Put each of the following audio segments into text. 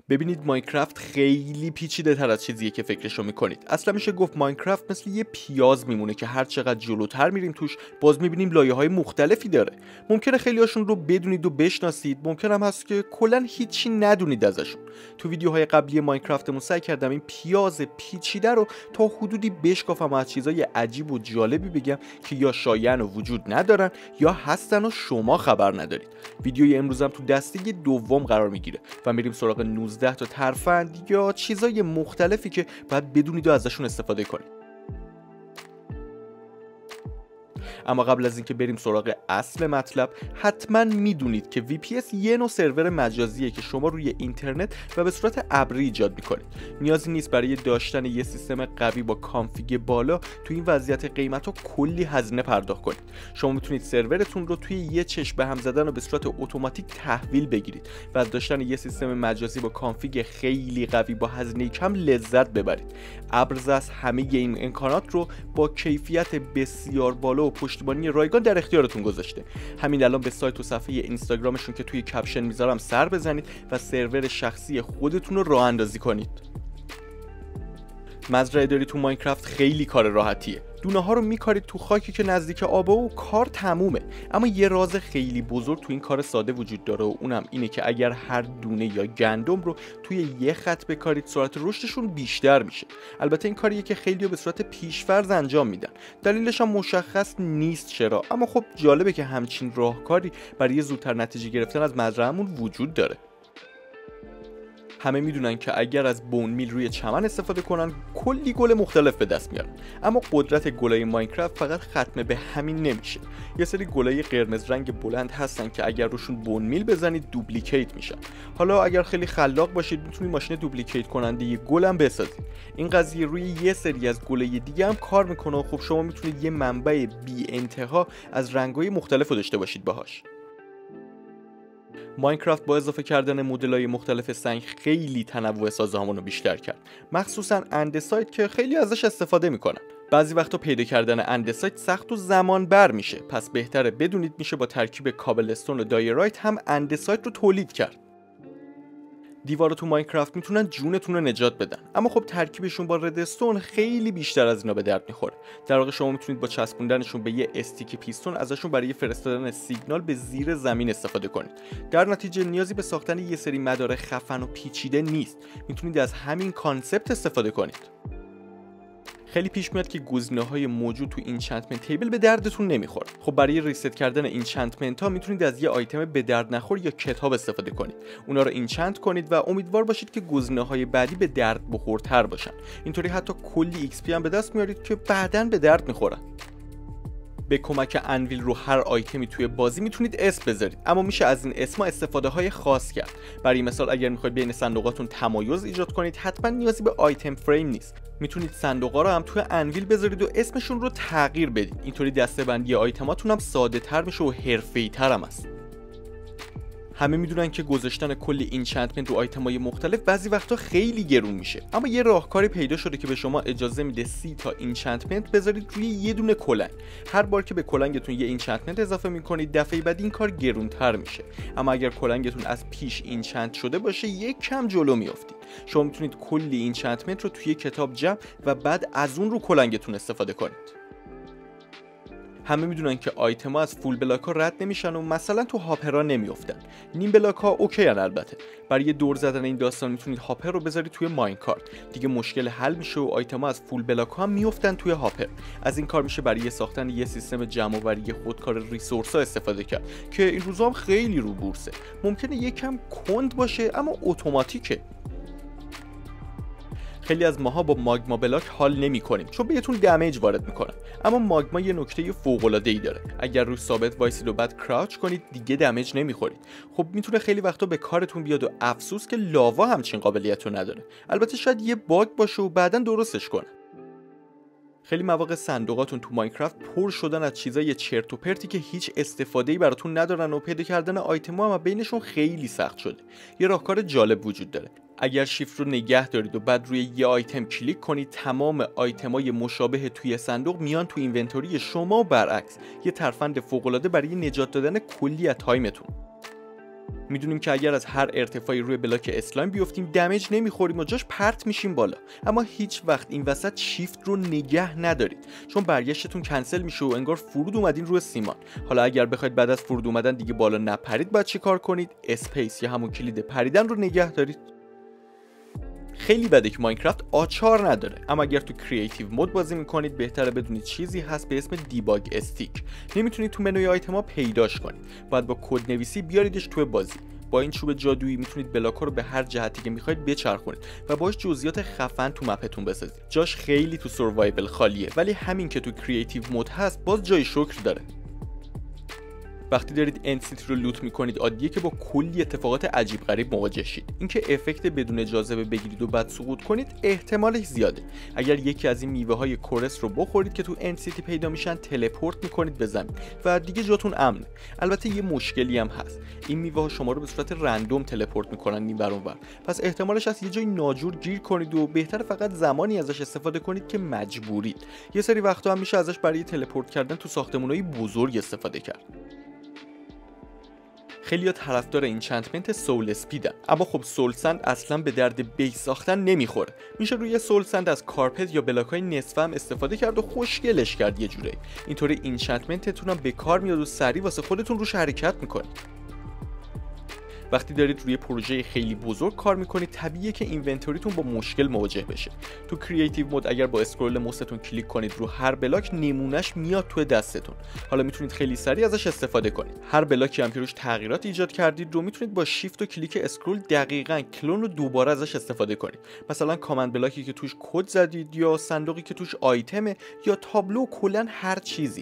ببینید ماینکرافت خیلی پیچیده تر از چیزیه که فکرشو میکنید. اصلا میشه گفت ماینکرافت مثل یه پیاز میمونه که هر چقدر جلوتر میریم توش باز میبینیم لایه‌های مختلفی داره. ممکنه خیلیاشون رو بدونید و بشناسید، ممکن هم هست که کلا هیچی ندونید ازشون. تو ویدیوهای قبلی ماینکرافتمون سعی کردم این پیاز پیچیده رو تا حدودی بشکافم و از چیزای عجیب و جالبی بگم که یا شایعن و وجود ندارن یا هستن و شما خبر ندارید. ویدیوی امروزم تو دسته دوم قرار میگیره و میریم سراغ 19 تا ترفند یا چیزای مختلفی که باید بدونید و ازشون استفاده کنید. اما قبل از اینکه بریم سراغ اصل مطلب، حتما میدونید که VPS یه نوع سرور مجازیه که شما روی اینترنت و به صورت ابری ایجاد میکنید. نیازی نیست برای داشتن یه سیستم قوی با کانفیگ بالا تو این وضعیت قیمتا کلی هزینه پرداخت کنید. شما میتونید سرورتون رو توی یه چشم به هم زدن و به صورت اتوماتیک تحویل بگیرید و از داشتن یه سیستم مجازی با کانفیگ خیلی قوی با هزینه کم لذت ببرید. ابرز از همه این امکانات رو با کیفیت بسیار بالا و پشتیبانی رایگان در اختیارتون گذاشته. همین الان به سایت و صفحه اینستاگرامشون که توی کپشن میذارم سر بزنید و سرور شخصی خودتون رو راه اندازی کنید. مزرعه داری تو ماینکرافت خیلی کار راحتیه. دونه ها رو میکارید تو خاکی که نزدیک آبه و کار تمومه. اما یه راز خیلی بزرگ تو این کار ساده وجود داره و اونم اینه که اگر هر دونه یا گندم رو توی یه خط بکارید سرعت رشدشون بیشتر میشه. البته این کاریه که خیلی‌ها به صورت پیش‌فرض انجام میدن. دلیلش هم مشخص نیست چرا، اما خب جالبه که همچین راهکاری برای زودتر نتیجه گرفتن از مزرعه‌مون وجود داره. همه میدونن که اگر از بون میل روی چمن استفاده کنن کلی گل مختلف به دست میارن، اما قدرت گلای ماینکرافت فقط ختم به همین نمیشه. یه سری گلای قرمز رنگ بلند هستن که اگر روشون بون میل بزنید دوپلیکیت میشن. حالا اگر خیلی خلاق باشید میتونید ماشین دوپلیکیت کننده یه گلم بسازید. این قضیه روی یه سری از گلای دیگه هم کار میکنه و خب شما میتونید یه منبع بی انتها از رنگ‌های مختلف رو داشته باشید باهاش. ماینکرافت با اضافه کردن مدل‌های مختلف سنگ خیلی تنوع سازه‌هامون رو بیشتر کرد، مخصوصا اندسایت که خیلی ازش استفاده میکنن. بعضی وقتا پیدا کردن اندسایت سخت و زمان بر میشه، پس بهتره بدونید میشه با ترکیب کابلستون و دایرایت هم اندسایت رو تولید کرد. دیوارا تو ماینکرافت میتونن جونتون رو نجات بدن، اما خب ترکیبشون با ردستون خیلی بیشتر از اینا به درد میخوره. در واقع شما میتونید با چسبوندنشون به یه استیک پیستون ازشون برای فرستادن سیگنال به زیر زمین استفاده کنید. در نتیجه نیازی به ساختن یه سری مدار خفن و پیچیده نیست، میتونید از همین کانسپت استفاده کنید. خیلی پیش میاد که گزینه‌های موجود تو اینچنتمنت تیبل به دردتون نمیخوره. خب برای ریست کردن اینچنتمنت ها میتونید از یه آیتم به درد نخور یا کتاب استفاده کنید. اونا رو اینچنت کنید و امیدوار باشید که گزینه‌های بعدی به درد بخورتر باشن. اینطوری حتی کلی ایکس پی هم به دست میارید که بعداً به درد میخورن. به کمک انویل رو هر آیتمی توی بازی میتونید اسم بذارید، اما میشه از این اسما استفاده های خاص کرد. برای مثال اگر میخواید بین صندوقاتون تمایز ایجاد کنید حتما نیازی به آیتم فریم نیست. میتونید صندوقا رو هم توی انویل بذارید و اسمشون رو تغییر بدید. اینطوری دسته‌بندی آیتماتون هم ساده‌تر میشه و حرفه‌ای‌تر هم است. همه میدونن که گذاشتن کلی اینچنتمنت رو آیتم‌های مختلف بعضی وقتا خیلی گرون میشه، اما یه راهکاری پیدا شده که به شما اجازه میده 30 تا اینچنتمنت بذارید روی یه دونه کلنگ. هر بار که به کلنگتون یه اینچنتمنت اضافه میکنید دفعه بعد این کار گرونتر میشه، اما اگر کلنگتون از پیش اینچنت شده باشه یک کم جلو میافتید. شما میتونید کلی اینچنتمنت رو توی کتاب جمع و بعد از اون رو کلنگتون استفاده کنید. همه میدونن که آیتما از فول بلاک ها رد نمیشن و مثلا تو هاپرها نمیافتن. نیم بلاک ها اوکی ان. البته برای دور زدن این داستان میتونید هاپر رو بذارید توی ماینکارت، دیگه مشکل حل میشه و آیتما از فول بلاک ها میافتن توی هاپر. از این کار میشه برای ساختن یه سیستم جمع آوری خودکار ریسورس ها استفاده کرد که این روزا هم خیلی رو بورسه. ممکنه یکم کند باشه اما اتوماتیکه. خیلی از ماها با ماگما بلاک حال نمی‌کنیم چون بهتون دمیج وارد میکنه، اما ماگما یه نکته فوق‌العاده‌ای داره. اگر روی ثابت وایسید و بعد کراچ کنید دیگه دمیج نمیخورید. خب میتونه خیلی وقتا به کارتون بیاد و افسوس که لاوا همچین قابلیت رو نداره. البته شاید یه باگ باشه و بعداً درستش کنه. خیلی مواقع صندوقاتون تو ماینکرافت پر شدن از چیزای چرت و پرتی که هیچ استفاده‌ای براتون ندارن و پیدا کردن آیتم‌ها هم بینشون خیلی سخت شده. یه راهکار جالب وجود داره. اگر شیفت رو نگه دارید و بعد روی یه آیتم کلیک کنید تمام آیتم‌های مشابه توی صندوق میان تو اینونتوری شما و برعکس. یه ترفند فوق‌العاده برای نجات دادن کلی از تایمتون. میدونیم که اگر از هر ارتفاعی روی بلاک اسلایم بیفتیم دمیج نمیخوریم و جاش پرت میشیم بالا، اما هیچ وقت این وسط شیفت رو نگه ندارید، چون برگشتتون کنسل میشه و انگار فرود اومدین روی سیمان. حالا اگر بخواید بعد از فرود اومدن دیگه بالا نپرید، باید چیکار کنید؟ اسپیس یا همون کلید پریدن رو نگه دارید. خیلی بده که ماینکرافت آچار نداره، اما اگر تو کریتیو مود بازی میکنید بهتره بدونید چیزی هست به اسم دیباگ استیک. نمیتونید تو منوی آیتما پیداش کنید، باید با کد نویسی بیاریدش تو بازی. با این چوب جادویی میتونید بلاک‌ها رو به هر جهتی که میخواید بچرخونید و باهاش جزئیات خفن تو مپتون بسازید. جاش خیلی تو سروایول خالیه، ولی همین که تو کریتیو مود هست باز جای شکر داره. وقتی دارید اند سیتی رو لوت میکنید عادیه که با کلی اتفاقات عجیب غریب مواجه شید. اینکه افکت بدون اجازه بگیرید و بعد سقوط کنید احتمالش زیاده. اگر یکی از این میوه های کورس رو بخورید که تو اند سیتی پیدا میشن، تلپورت میکنید به زمین و دیگه جاتون امنه. البته یه مشکلی هم هست، این میوه ها شما رو به صورت رندوم تلپورت میکنن این ور اون ور، پس احتمالش هست یه جای ناجور گیر کنید و بهتره فقط زمانی ازش استفاده کنید که مجبورید. یه سری وقتا هم میشه ازش برای تلپورت کردن تو ساختمان‌های بزرگ استفاده کرد. خیلی‌ها طرفدار اینچنتمنت سول اسپیدن، اما خب سول سند اصلا به درد بیس ساختن نمیخوره. میشه روی سول سند از کارپت یا بلاک‌های نصفه هم استفاده کرد و خوشگلش کرد یه جوری. اینطوری اینچنتمنتتون هم به کار میاد و سریع واسه خودتون روش حرکت میکنید. وقتی دارید روی پروژه خیلی بزرگ کار میکنید طبیعیه که اینونتوریتون با مشکل مواجه بشه. تو کریتیو مود اگر با اسکرول موستون کلیک کنید رو هر بلاک، نمونهش میاد تو دستتون. حالا میتونید خیلی سریع ازش استفاده کنید. هر بلاکی هم که روش تغییرات ایجاد کردید رو میتونید با شیفت و کلیک اسکرول دقیقاً کلون رو دوباره ازش استفاده کنید. مثلا کامند بلاکی که توش کد زدید یا صندوقی که توش آیتمه یا تابلو، کلاً هر چیزی.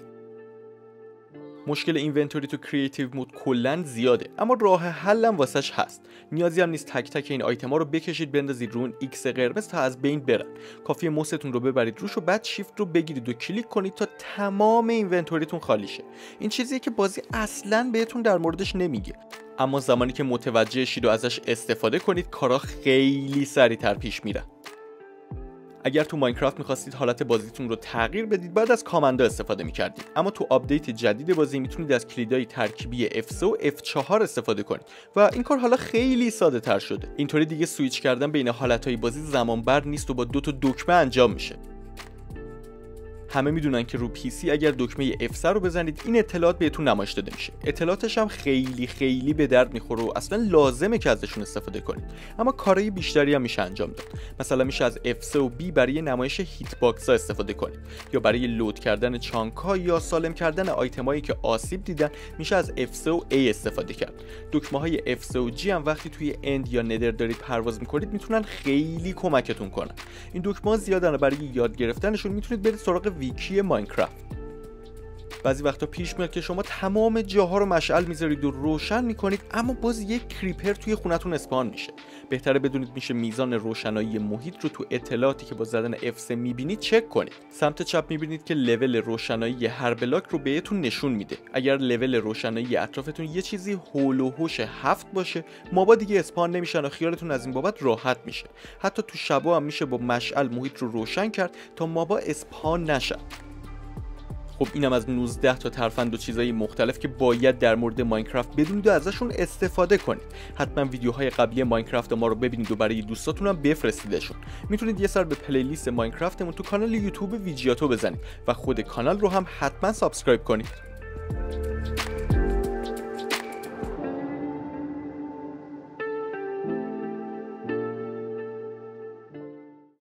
مشکل اینونتوری تو کریتیو مود کلاً زیاده، اما راه حل هم واسش هست. نیازی هم نیست تک تک این آیتما رو بکشید بندازید رو اون ایکس قرمز تا از بین برن. کافیه موستون رو ببرید روش و بعد شیفت رو بگیرید و کلیک کنید تا تمام اینونتوریتون خالی شه. این چیزیه که بازی اصلاً بهتون در موردش نمیگه، اما زمانی که متوجه شید و ازش استفاده کنید کارا خیلی سریع‌تر پیش میره. اگر تو ماینکرافت می‌خواستید حالت بازیتون رو تغییر بدید باید از کامندا استفاده می‌کردید، اما تو آپدیت جدید بازی میتونید از کلیدهای ترکیبی F3 و F4 استفاده کنید و این کار حالا خیلی ساده‌تر شده. اینطوری دیگه سویچ کردن بین حالتهای بازی زمان بر نیست و با 2 تا دکمه انجام میشه. همه میدونن که رو پی سی اگر دکمه F3 رو بزنید این اطلاعات بهتون نمایش داده میشه. اطلاعاتش هم خیلی به درد میخوره و اصلا لازمه که ازشون استفاده کنید. اما کارهای بیشتری هم میشه انجام داد. مثلا میشه از F3 و B برای نمایش هیت باکس ها استفاده کنید، یا برای لود کردن چانک ها یا سالم کردن آیتمایی که آسیب دیدن میشه از F3 و A استفاده کرد. دکمه های F3 و G هم وقتی توی اند یا ندر دارید پرواز میکنید میتونن خیلی کمکتون کنن. این دکمه ها زیادن، برای یاد گرفتنشون میتونید برید سراغ ویکی ماینکرافت. بعضی وقتا پیش میاد که شما تمام جاها رو مشعل میذارید و روشن میکنید، اما باز یک کریپر توی خونتون اسپان میشه. بهتره بدونید میشه میزان روشنایی محیط رو تو اطلاعاتی که با زدن F3 میبینید چک کنید. سمت چپ میبینید که لول روشنایی هر بلاک رو بهتون نشون میده. اگر لول روشنایی اطرافتون یه چیزی هول و هوش 7 باشه، مابا دیگه اسپان نمیشن و خیالتون از این بابت راحت میشه. حتی تو شبا هم میشه با مشعل محیط رو روشن کرد تا مابا اسپان نشن. خب اینم از 19 تا ترفند و چیزای مختلف که باید در مورد ماینکرافت بدونید و ازشون استفاده کنید. حتما ویدیوهای قبلی ماینکرافت ما رو ببینید و برای دوستاتون هم بفرستیدشون. میتونید یه سر به پلیلیست ماینکرافتمون تو کانال یوتیوب ویجیاتو بزنید و خود کانال رو هم حتما سابسکرایب کنید.